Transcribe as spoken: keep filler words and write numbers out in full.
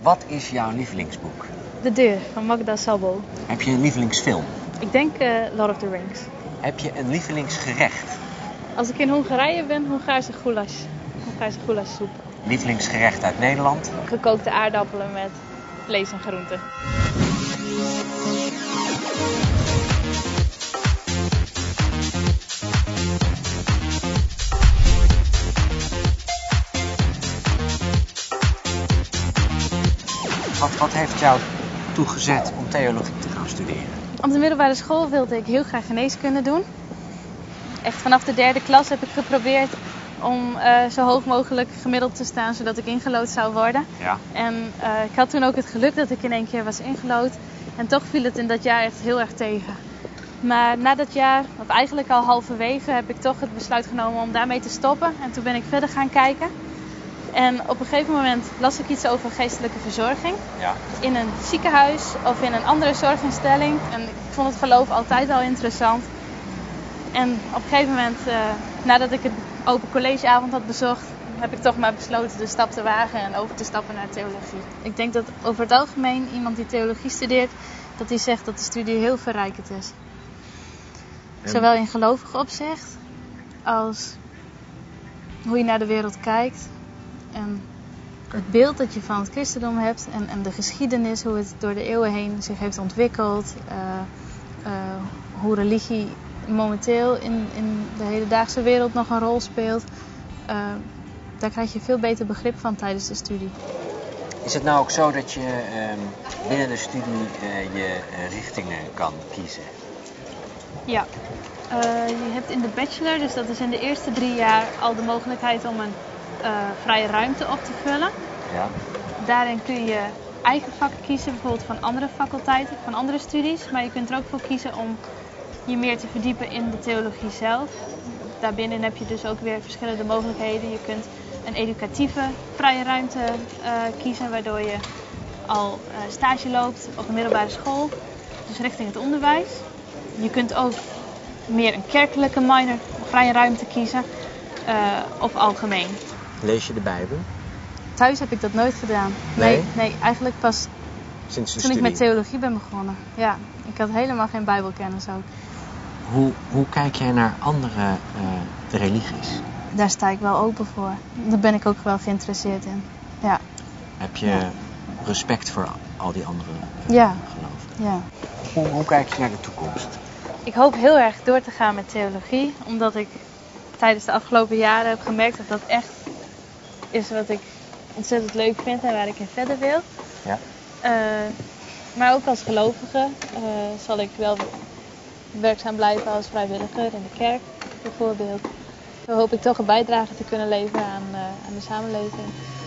Wat is jouw lievelingsboek? De Deur van Magda Szabó. Heb je een lievelingsfilm? Ik denk uh, Lord of the Rings. Heb je een lievelingsgerecht? Als ik in Hongarije ben, Hongaarse goulash. Hongaarse goulashsoep. Lievelingsgerecht uit Nederland? Gekookte aardappelen met vlees en groenten. Wat, wat heeft jou toegezet om theologie te gaan studeren? Op de middelbare school wilde ik heel graag geneeskunde doen. Echt vanaf de derde klas heb ik geprobeerd om uh, zo hoog mogelijk gemiddeld te staan, zodat ik ingelood zou worden. Ja. En uh, ik had toen ook het geluk dat ik in één keer was ingelood. En toch viel het in dat jaar echt heel erg tegen. Maar na dat jaar, of eigenlijk al halverwege, heb ik toch het besluit genomen om daarmee te stoppen. En toen ben ik verder gaan kijken. En op een gegeven moment las ik iets over geestelijke verzorging. Ja. In een ziekenhuis of in een andere zorginstelling. En ik vond het geloof altijd al interessant. En op een gegeven moment, uh, nadat ik het open collegeavond had bezocht, heb ik toch maar besloten de stap te wagen en over te stappen naar theologie. Ik denk dat over het algemeen iemand die theologie studeert, dat hij zegt dat de studie heel verrijkend is. En... Zowel in gelovig opzicht als hoe je naar de wereld kijkt. En het beeld dat je van het christendom hebt en, en de geschiedenis, hoe het door de eeuwen heen zich heeft ontwikkeld. Uh, uh, hoe religie momenteel in, in de hedendaagse wereld nog een rol speelt. Uh, daar krijg je veel beter begrip van tijdens de studie. Is het nou ook zo dat je uh, binnen de studie uh, je uh, richtingen kan kiezen? Ja. Uh, je hebt in de bachelor, dus dat is in de eerste drie jaar, al de mogelijkheid om een uh, vrije ruimte op te vullen. Ja. Daarin kun je eigen vakken kiezen, bijvoorbeeld van andere faculteiten, van andere studies. Maar je kunt er ook voor kiezen om je meer te verdiepen in de theologie zelf. Daarbinnen heb je dus ook weer verschillende mogelijkheden. Je kunt een educatieve vrije ruimte uh, kiezen, waardoor je al uh, stage loopt op een middelbare school, dus richting het onderwijs. Je kunt ook meer een kerkelijke minor vrije ruimte kiezen, uh, of algemeen. Lees je de Bijbel? Thuis heb ik dat nooit gedaan. Nee? Nee, nee eigenlijk pas sinds de toen studie. ik met theologie ben begonnen. Ja, ik had helemaal geen bijbelkennis ook. Hoe, hoe kijk jij naar andere uh, religies? Daar sta ik wel open voor. Daar ben ik ook wel geïnteresseerd in. Ja. Heb je ja. respect voor al die andere ja. geloven? Ja. Hoe, hoe kijk je naar de toekomst? Ik hoop heel erg door te gaan met theologie. Omdat ik tijdens de afgelopen jaren heb gemerkt dat dat echt is wat ik ontzettend leuk vind en waar ik in verder wil. Ja. Uh, maar ook als gelovige uh, zal ik wel werkzaam blijven als vrijwilliger in de kerk bijvoorbeeld. Zo hoop ik toch een bijdrage te kunnen leveren aan, uh, aan de samenleving.